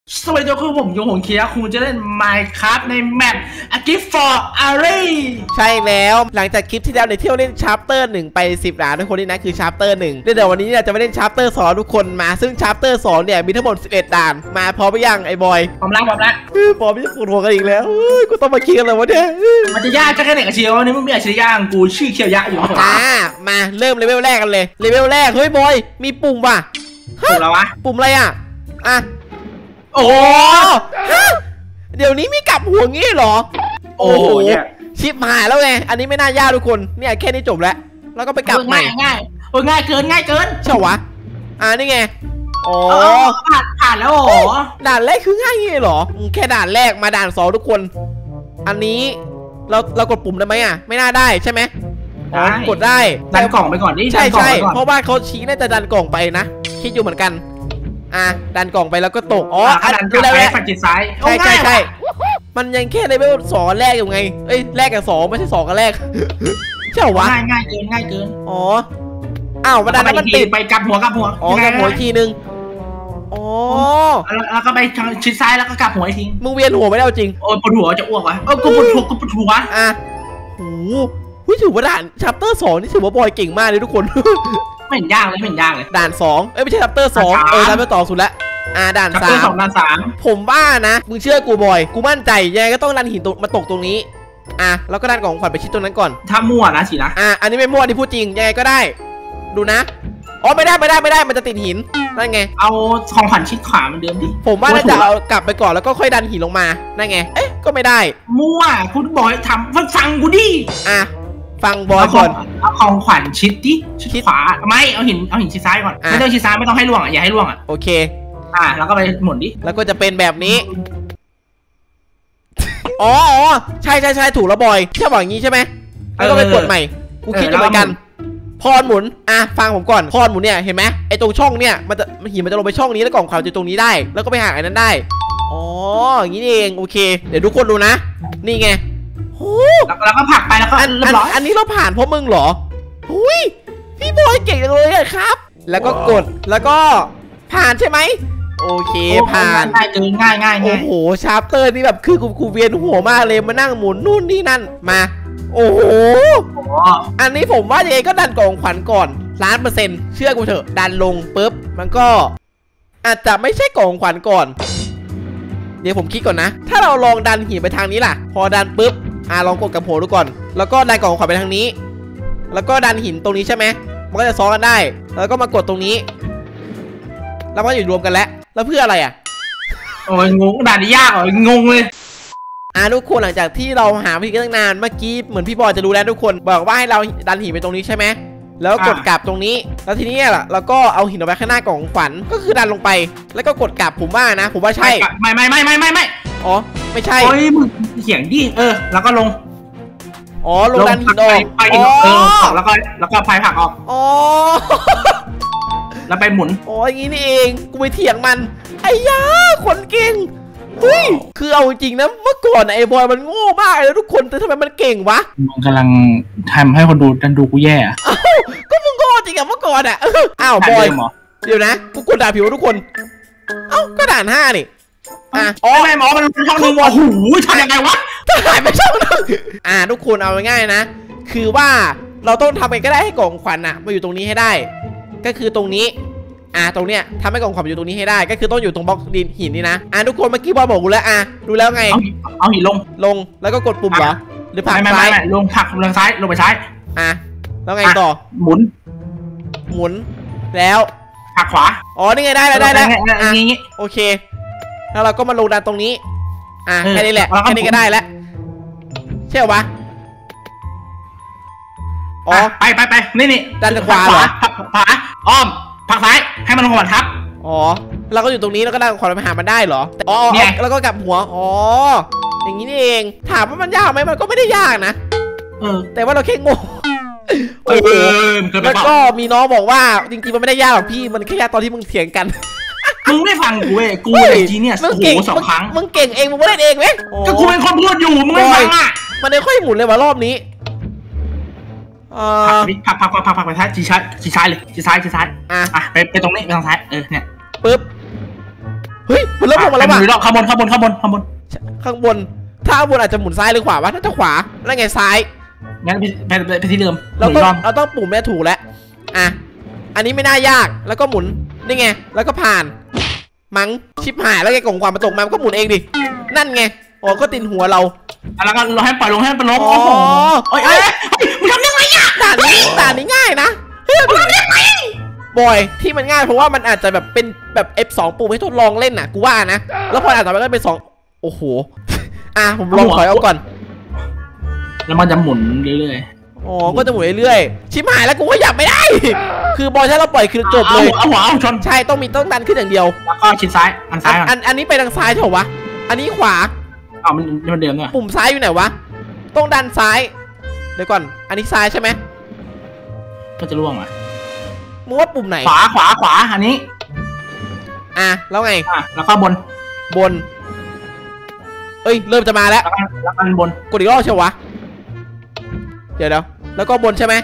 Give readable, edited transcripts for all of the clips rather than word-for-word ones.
สวัสดีทุกคนผมยงหงเคียคุณจะเล่น Minecraft ในแมป A Gift for Ari ใช่แล้วหลังจากคลิปที่แล้วในที่เราเล่นชาร์ปเตอร์1ไป10ด่านทุกคนนี่นะคือชาร์ปเตอร์1เดี๋ยววันนี้เนี่ยจะมาเล่นชาร์ปเตอร์2ทุกคนมาซึ่งชาร์ปเตอร์2เนี่ยมีทั้งหมด11ด่านมาพร้อมไปยังไอ้บอยพร้อมแล้วพร้อมแล้วพร้อมที่จะปวดหัวกันอีกแล้วกูต้องมาเคลียร์เลยวะเนี่ยมันจะยากจะแค่ไหนกับเชียวนี่มึงไม่อยากเชียร์ยากกูชื่อเคียวยะอยู่มาเริ่มเลเวลแรกกันเลยเลเวลแรกเฮ้ยบอยมีปุ่มว่ะปุ่มอะไรวะปุ่มอะไรอ่ะโอ้เดี๋ยวนี้มีกลับหัวงี้เหรอโอ้โหชิปหายแล้วไงอันนี้ไม่น่ายากทุกคนเนี่ยแค่นี้จบแล้วแล้วก็ไปกลับใหม่ง่ายเกินใช่วะนี่ไงอ๋อผ่านแล้วโอ้ด่านแรกคือง่ายงี้เหรอแค่ด่านแรกมาด่าน2ทุกคนอันนี้เรากดปุ่มได้ไหมไม่น่าได้ใช่ไหมกดได้ดันกล่องไปก่อนดิใช่เพราะว่าเขาชี้น่าจะดันกล่องไปนะคิดอยู่เหมือนกันดันกล่องไปแล้วก็ตกดันกลับไปฝั่งจิตซ้ายใช่มันยังแค่เลเวล2แรกอยู่ไงแรกกับ2ไม่ใช่2กับแรกใช่วะง่ายเกินมาดันมันติดไปกลับหัวกลับหัวอีกทีนึงแล้วก็ไปชิดซ้ายแล้วก็กลับหัวอีกทีมึงเวียนหัวไม่ได้จริงโอ้ยปวดหัวจะอ้วกวะกูปวดหัวโอ้ถือว่าด่านชัปเตอร์2นี่ถือว่าบอยเก่งมากเลยทุกคนไม่เห็นยากเลยด่าน2ไม่ใช่ชัปเตอร์2ด่านไปต่อสุดแล้วด่าน3 ด่าน3 ผมว่านะมึงเชื่อกูบอยกูมั่นใจยังไงก็ต้องดันหินมาตกตรงนี้แล้วก็ดันกล่องขวัญไปชิดตรงนั้นก่อนถ้ามั่วนะสินะอันนี้ไม่มั่วนี่พูดจริงยังไงก็ได้ดูนะไม่ได้มันจะติดหินนั่นไงเอาของขวัญชิดขวามันเดิมดิผมว่าน่าจะเอากลับไปก่อนแล้วก็ค่อยดันหินลงมานั่นไงก็ไม่ได้มั่วคุณบอยทำฟังกูดิฟังบอยก่อนเอาของขวัญชิดดิชิดขวาไม่เอาหินชิดซ้ายก่อนไม่ต้องชิดซ้ายไม่ต้องให้ล่วงอย่าให้ล่วงโอเคแล้วก็ไปหมุนดิแล้วก็จะเป็นแบบนี้ใช่ถูกแล้วบอยแค่บอกอย่างนี้ใช่ไหมแล้วก็ไปกดใหม่กูคิดอยู่เหมือนกันพอหมุนฟังผมก่อนพอหมุนเนี่ยเห็นไหมไอ้ตรงช่องเนี่ยหินมันจะลงไปช่องนี้แล้วกล่องขวัญจะตรงนี้ได้แล้วก็ไปหาไอ้นั้นได้อย่างนี้เองโอเคเดี๋ยวทุกคนดูนะนี่ไงแล้วก็ผักไปแล้วก็อันนี้เราผ่านเพราะมึงเหรอพี่บอยเก่งเลยครับแล้วก็กดแล้วก็ผ่านใช่ไหมโอเคผ่านง่ายโอ้โหชาร์ปเตอร์นี่แบบคือกูเวียนหัวมากเลยมานั่งหมุนนู่นนี่นั่นมาโอ้โหอันนี้ผมว่ายังไงก็ดันกล่องขวัญก่อน1,000,000%เชื่อกูเถอะดันลงปุ๊บมันก็อาจจะไม่ใช่กล่องขวัญก่อนเดี๋ยวผมคิดก่อนนะถ้าเราลองดันหินไปทางนี้ล่ะพอดันปุ๊บลองกดกับหัวดูก่อนแล้วก็ดันกล่องขวัญไปทางนี้แล้วก็ดันหินตรงนี้ใช่ไหมมันก็จะซ้อนกันได้แล้วก็มากดตรงนี้แล้วมันอยู่รวมกันแล้วเพื่ออะไรโอ้ยงงด่านนี้ยากงงเลยทุกคนหลังจากที่เราหาวิธีกันตั้งนานเมื่อกี้เหมือนพี่บอยจะรู้แล้วทุกคนบอกว่าให้เราดันหินไปตรงนี้ใช่ไหมแล้วกดกลับตรงนี้แล้วทีนี้ล่ะเราก็เอาหินออกไปข้างหน้ากล่องขวัญก็คือดันลงไปแล้วก็กดกลับผมว่านะผมว่าใช่ไม่ไม่ใช่มึงเสียงดิแล้วก็ลงลงดันหินออกแล้วก็พายผักออกแล้วไปหมุนอย่างนี้นี่เองกูไปเถียงมันไอ้ยาคนเก่งคือเอาจริงนะเมื่อก่อนไอ้บอยมันโง่มากเลยทุกคนแต่ทำไมมันเก่งวะมึงกำลังทำให้คนดูกูแย่ก็มึงโง่จริงอะเมื่อก่อนบอยเดี๋ยวนะกูกดด่าผิวทุกคนก็ด่าน5นี่ไม่หมอมันช่องนึงโอ้โหทำยังไงวะถ่ายไปช่องนึงทุกคนเอาง่ายๆนะคือว่าเราต้องทำไงก็ได้ให้กล่องขวัญมาอยู่ตรงนี้ให้ได้ก็คือตรงนี้ตรงเนี้ยทำให้กล่องขวัญอยู่ตรงนี้ให้ได้ก็คือต้องอยู่ตรงบล็อกดินหินนี่นะทุกคนเมื่อกี้บอยบอกกูแล้วดูแล้วไงเอาหินลงแล้วก็กดปุ่มเหรอหรือผลักซ้ายลงผักลงซ้ายลงไปซ้ายแล้วไงต่อหมุนแล้วผักขวานี่ไงได้แล้วโอเคแล้วเราก็มาลงดันตรงนี้แค่นี้แหละแค่นี้ก็ได้แล้วใช่ปะไปนี่ดันขวาเหรอขวาอ้อมผักซ้ายให้มันลงก่อนครับเราก็อยู่ตรงนี้แล้วก็ดันขวาไปหามันได้เหรอแล้วก็กลับหัวอย่างนี้นี่เองถามว่ามันยากไหมมันก็ไม่ได้ยากนะแต่ว่าเราแค่งงแล้วก็มีน้องบอกว่าจริงๆมันไม่ได้ยากหรอกพี่มันแค่ยากตอนที่มึงเถียงกันมึงไม่ฟังกูกูเลยจีเนี่ยโอ้โห2 ครั้งมึงเก่งเองมึงไม่เล่นเองไหมก็กูเป็นคนพูดอยู่มึงไม่ฟังมันไม่ค่อยหมุนเลยว่ารอบนี้ผักไปท้ายชี้ซ้ายเลยชี้ซ้ายไปตรงนี้ไปทางซ้ายเนี่ยปึ๊บเฮ้ยมันเริ่มลงมาแล้วว่ะข้างบนข้างบนถ้าข้างบนอาจจะหมุนซ้ายหรือขวาวะน่าจะขวาแล้วไงซ้ายงั้นไปที่เดิมเราต้องปุ่มนี้ถูกแล้วอ่ะอันนี้ไม่น่ายากแล้วก็หมุนนี่ไงแล้วก็ผ่านมั้งชิบหายแล้วไงกล่องความมาตกมามันก็หมุนเองดินั่นไงอ๋อก็ติดหัวเราแล้วก็เราให้ปล่อยลงอ๋อเอ้ยมึงทำยังไงอ่ะด่านนี้ง่ายนะมึงทำยังไงบอยที่มันง่ายเพราะว่ามันอาจจะแบบเป็นแบบ F2 ปุ่มให้ทดลองเล่นน่ะกูว่านะแล้วพออาจจะมันก็เป็น2โอ้โหอ่ะผมลองถอยเอาก่อนแล้วมันจะหมุนเรื่อยๆอ๋อก็จะหมุนเรื่อยๆชิบหายแล้วกูก็หยับไม่ได้คือบอยถ้าเราปล่อยคือจบเลยเอาหัวชนใช่ต้องดันขึ้นอย่างเดียวแล้วก็ชิดซ้ายอันนี้ไปทางซ้ายเถอะวะอันนี้ขวามันเดิมเนี่ยปุ่มซ้ายอยู่ไหนวะต้องดันซ้ายเดี๋ยวก่อนอันนี้ซ้ายใช่ไหมก็จะล่วงอ่ะมึงว่าปุ่มไหนขวาอันนี้แล้วไงแล้วก็บนเอ้ยเริ่มจะมาแล้วบนกดอีกรอบเชียววะเดี๋ยวแล้วก็บนใช่ไหม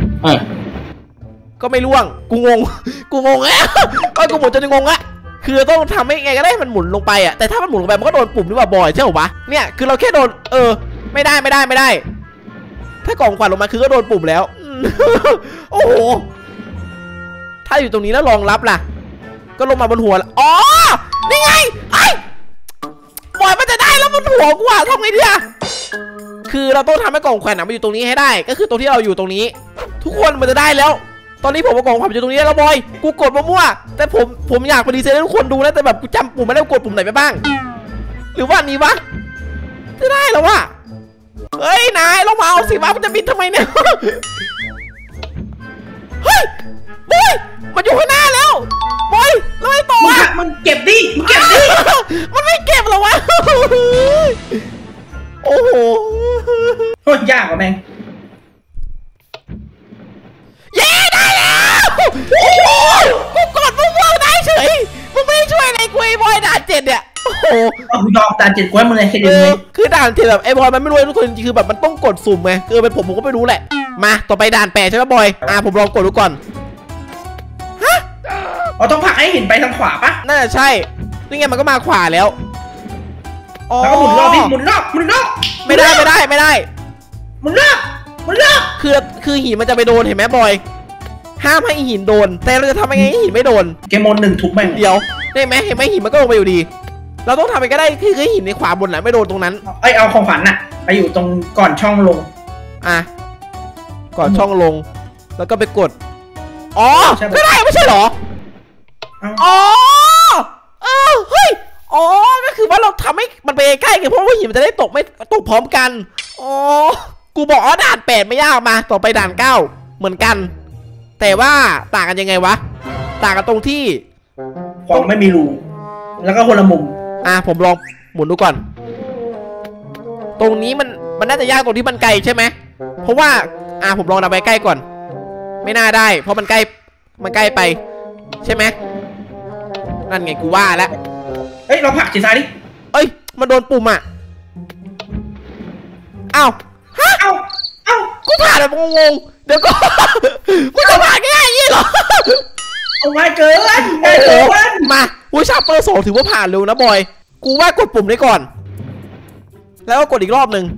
ก็ไม่ล่วงกูงงแล้วกูหมุนจนงงละคือต้องทำให้ไงก็ได้มันหมุนลงไปอ่ะแต่ถ้ามันหมุนลงไปมันก็โดนปุ่มนี่ว่าบ่อยใช่หรอวะเนี่ยคือเราแค่โดนไม่ได้ถ้ากล่องขวัญลงมาคือก็โดนปุ่มแล้วโอ้โหถ้าอยู่ตรงนี้แล้วรองรับล่ะก็ลงมาบนหัวอ๋อนี่ไงไอ้บ่อยมันจะได้แล้วบนหัวกูอะทำไงดีอะคือเราต้องทำให้กล่องขวัญมาอยู่ตรงนี้ให้ได้ก็คือตรงที่เราอยู่ตรงนี้ทุกคนมันจะได้แล้วตอนนี้ผมเอากล่องขวัญอยู่ตรงนี้แล้วบอยกูกดมั่วๆแต่ผมอยากไปดีเซลให้ทุกคนดูนะแต่แบบกูจำปุ่มไม่ได้กดปุ่มไหนไปบ้างหรือว่านี้วะจะได้แล้ววะเฮ้ยนายลงมาเอาสิวะมันจะบินทำไมเนี่ยเฮ้ยบอยมันอยู่ข้างหน้าแล้วบอยแล้วไอ้ต่อมันเก็บดิมันไม่เก็บหรอวะโอ้โหโคตรยากว่ะแม่งเย้ได้แล้วโอ้โหกูกดมึงว่าได้เฉยมึงไม่ช่วยอะไรกูไอ้บอยด่าน7เนี่ยโอ้โหยอมด่าน7กูให้มึงเลยคือด่าน7แบบไอ้บอยมันไม่รู้ทุกคนจริงคือแบบมันต้องกดสุ่มไงเป็นผมก็ไม่รู้แหละมาต่อไปด่าน8ใช่ไหมบอยผมลองกดดูก่อนต้องผลักให้เห็นไปทางขวาปะน่าจะใช่นี่ไงมันก็มาขวาแล้วแล้วก็หมุนรอบดิหมุนรอบไม่ได้หมุนรอบคือหินมันจะไปโดนเห็นไหมบอยห้ามให้หินโดนแต่เราจะทำยังไงให้หินไม่โดนเกมโหมด1ทุบแม่งเดี๋ยวได้ไหมเห็นไหมหินมันก็ลงไปอยู่ดีเราต้องทำไปก็ได้คือหินในขวาบนไหนไม่โดนตรงนั้นเอาของขวัญน่ะไปอยู่ตรงก่อนช่องลงก่อนช่องลงแล้วก็ไปกดก็ได้ไม่ใช่หรอเฮ้ยก็คือว่าเราทำให้มันไปใกล้กันเพราะว่าหินมันจะได้ตกไม่ตกพร้อมกันกูบอกด่าน8ไม่ยากมาต่อไปด่าน9เหมือนกันแต่ว่าต่างกันยังไงวะต่างกันตรงที่ของไม่มีรูแล้วก็คนละมุมผมลองหมุนดูก่อนตรงนี้มันน่าจะยากตรงที่มันไกลใช่ไหมเพราะว่าผมลองนำไปใกล้ก่อนไม่น่าได้เพราะมันใกล้ไปใช่ไหมนั่นไงกูว่าแล้วเราผลักจีซ้ายดิมันโดนปุ่มกูผ่านแบบงงเดี๋ยวก็กูจะผ่านง่ายยี่หรอเอาง่ายเกินมาชาร์เปอร์2ถือว่าผ่านเร็วนะบอยกูว่ากดปุ่มนี้ก่อนแล้วก็กดอีกรอบหนึ่ง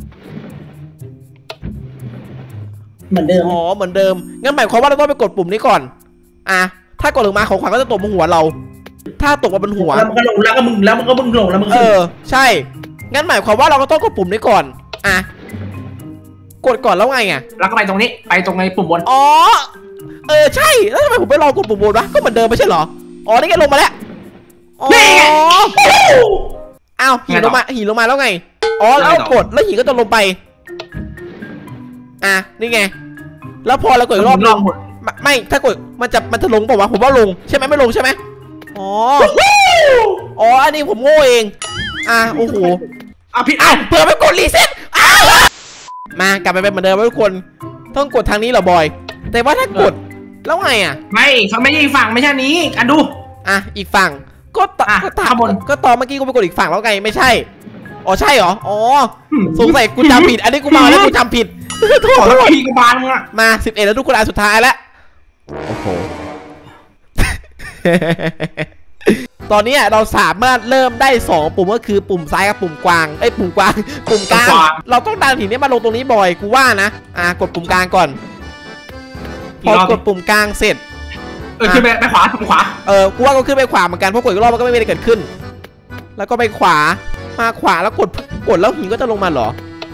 เหมือนเดิมเหมือนเดิมงั้นหมายความว่าเราต้องไปกดปุ่มนี้ก่อนถ้ากดลงมาของขวัญก็จะตกบนหัวเราถ้าตกมาบนหัวแล้วมันก็ลงแล้วก็มึงแล้วมึงใช่งั้นหมายความว่าเราก็ต้องกดปุ่มนี้ก่อนกดก่อนแล้วไงแล้วก็ไปตรงนี้ไปตรงในปุ่มบนใช่แล้วทำไมผมไปรอกดปุ่มบนวะก็เหมือนเดิมไม่ใช่เหรอนี่ไงลงมาแล้วหินลงมาแล้วไงแล้วกดแล้วหินก็จะลงไปนี่ไงแล้วพอเรากดรอบลงไม่ถ้ากดมันจะลงเปล่าวะผมว่าลงใช่ไหมไม่ลงใช่ไหมอันนี้ผมโง่เองโอ้โหผิดเผื่อไปกดรีเซ็ตมากลับไปเป็นเหมือนเดิมทุกคนต้องกดทางนี้เหรอบอยแต่ว่าถ้ากดแล้วไงไม่เขาไม่ใช่อีกฝั่งไม่ใช่นี้กันดูอีกฝั่งก็ตามก็ตอนเมื่อกี้กูไปกดอีกฝั่งแล้วไงไม่ใช่ใช่เหรอสงสัยกูจำผิดอันนี้กูมาแล้วกูจำผิดขอแล้วพี่กูบานมึงมา11แล้วทุกคนสุดท้ายแล้วโอ้โหตอนนี้เราสามารถเริ่มได้2ปุ่มก็คือปุ่มซ้ายกับปุ่มกลางปุ่มกลางปุ่มกลางเราต้องดันหินนี้มาลงตรงนี้บ่อยกูว่านะกดปุ่มกลางก่อนพอกดปุ่มกลางเสร็จขึ้นไปขวากูว่าก็ขึ้นไปขวาเหมือนกันเพราะกดอีกรอบมันก็ไม่มีอะไรเกิดขึ้นแล้วก็ไปขวามาขวาแล้วกดแล้วหินก็จะลงมาเหรอ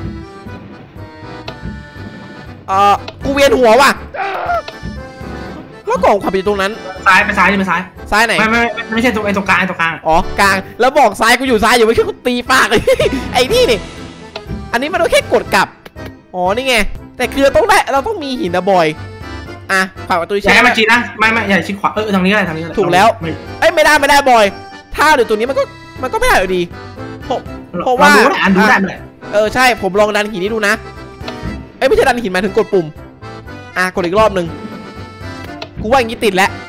กูเวียนหัวว่ะแล้วกล่องความอยู่ตรงนั้นซ้ายไปซ้ายซ้ายไหนไม่ใช่ตรงกลางอ๋อกลางแล้วบอกซ้ายกูอยู่ซ้ายอยู่ไม่ใช่กูตีปากเลยไอ้นี่อันนี้มันแค่กดกลับอ๋อนี่ไงแต่คือเราต้องมีหินนะบอยขวาประตูใช่ไหมจีนะไม่อย่าชิดขวาทางนี้อะไรถูกแล้วไม่ได้บอยถ้าอยู่ตรงนี้มันก็ไม่ได้อยู่ดีเพราะว่าดูได้ใช่ผมลองดันหินนี้ดูนะไม่ใช่ดันหินมาถึงกดปุ่มกดอีกรอบนึงกูว่าอย่างนี้ติดแล้ว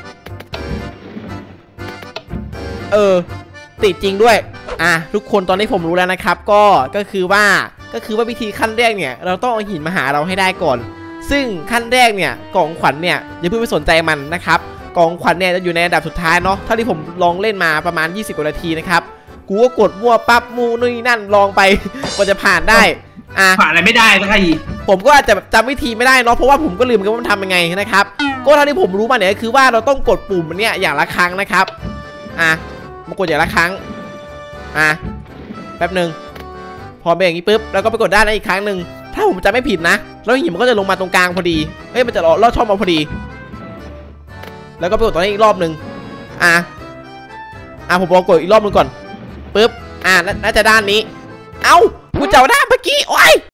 ติดจริงด้วยทุกคนตอนนี้ผมรู้แล้วนะครับก็คือว่าวิธีขั้นแรกเนี่ยเราต้องเอาหินมาหาเราให้ได้ก่อนซึ่งขั้นแรกเนี่ยกล่องขวัญเนี่ยอย่าเพิ่งไปสนใจมันนะครับกล่องขวัญเนี่ยจะอยู่ในอันดับสุดท้ายเนาะเท่าที่ผมลองเล่นมาประมาณ20กว่านาทีนะครับกูก็กดมั่วปั๊บมูนู่นนี่นั่นลองไปกว่าจะผ่านได้ผ่านอะไรไม่ได้สักทีผมก็อาจจะจำวิธีไม่ได้เนาะเพราะว่าผมก็ลืมกันว่ามันทำยังไงนะครับก็เท่าที่ผมรู้มาเนี่ยคือว่าเราต้องกดปุ่มเนี่ยอย่างละครั้งนะครับมากดอย่างละครั้งแป๊บหนึ่งพอเป็นอย่างนี้ปุ๊บแล้วก็ไปกดด้านนั้นอีกครั้งหนึ่งถ้าผมจำไม่ผิดนะแล้วหินมันก็จะลงมาตรงกลางพอดีมันจะลอดช่องมาพอดีแล้วก็ไปกดตรงนี้อีกรอบหนึ่งผมลองกดอีกรอบหนึ่งก่อนปุ๊บน่าจะด้านนี้กูเจ้าด้านเมื่อกี้โอ้ย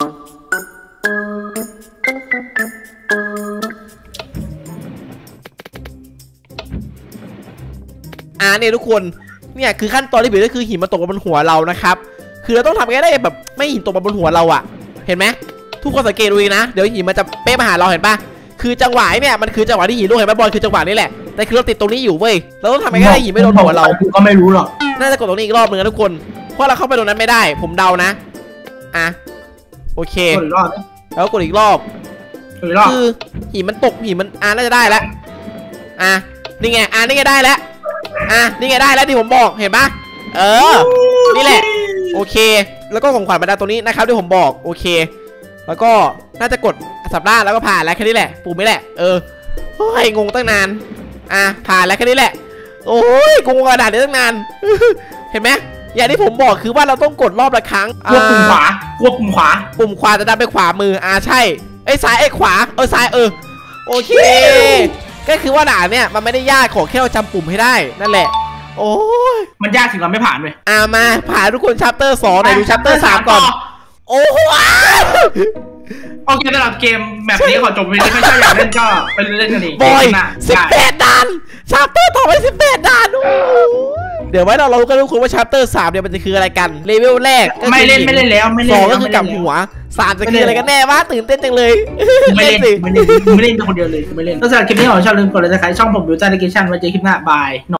เนี่ยทุกคนเนี่ยคือขั้นตอนที่ผิดก็คือหินมาตกบนหัวเรานะครับคือเราต้องทำให้ได้แบบไม่หินตกมาบนหัวเราเห็นไหมทุกคนสังเกตดูนะเดี๋ยวหินมันจะเป๊ะมาหาเราเห็นปะคือจังหวะเนี่ยมันคือจังหวะที่หินลูกเห็นไหมบอลคือจังหวะนี้แหละแต่คือเราติดตรงนี้อยู่เว้ยเราต้องทำให้ได้หินไม่โดนหัวเราก็ไม่รู้หรอกน่าจะกดตรงนี้อีกรอบนึงนะทุกคนเพราะเราเข้าไปตรงนั้นไม่ได้ผมเดานะโอเคแล้วกดอีกรอบคือหินมันตกหินมันน่าจะได้แล้วนี่ไงนี่ไงได้แล้วนี่ไงได้แล้วที่ผมบอกเห็นปะนี่แหละโอเคแล้วก็ของขวัญบรรดาตัวนี้นะครับที่ผมบอกโอเคแล้วก็น่าจะกดสับด้านแล้วก็ผ่านแล้วแค่นี้แหละปุ่มไม่แหละโอ้ยงงตั้งนานผ่านแล้วแค่นี้แหละโอ้ยงงกระดาษนี้ตั้งนานเห็นไหมอย่างที่ผมบอกคือว่าเราต้องกดรอบละครั้งควบปุ่มขวาปุ่มขวาจะดันไปขวามือใช่ซ้ายขวาซ้ายโอเคก็คือว่าด่านเนี่ยมันไม่ได้ยากขอแค่เราจำปุ่มให้ได้นั่นแหละโอ้ยมันยากถึงเราไม่ผ่านเลยมาผ่านทุกคนชัปเตอร์2ไหนดูชัปเตอร์3ก่อนโอ้โหโอเคสำหรับเกมแบบนี้ขอจบไปเลยถ้าอยากเล่นก็ไปเล่นกันอีกบอย18ด่านชัปเตอร์ต่อไป18ด่านเดี๋ยวไว้เรารู้กันทุกคนว่าชัปเตอร์3เนี่ยมันจะคืออะไรกันเลเวลแรกไม่เล่นแล้ว 2ก็คือกับหัว3จะคืออะไรกันแน่วะตื่นเต้นจังเลยไม่เล่นคนเดียวเลยไม่เล่นถ้าสำหรับคลิปนี้ขอชอบลืมกดไลค์ช่องผมดูใจในคลิปชั่นไว้เจอคลิปหน้าบาย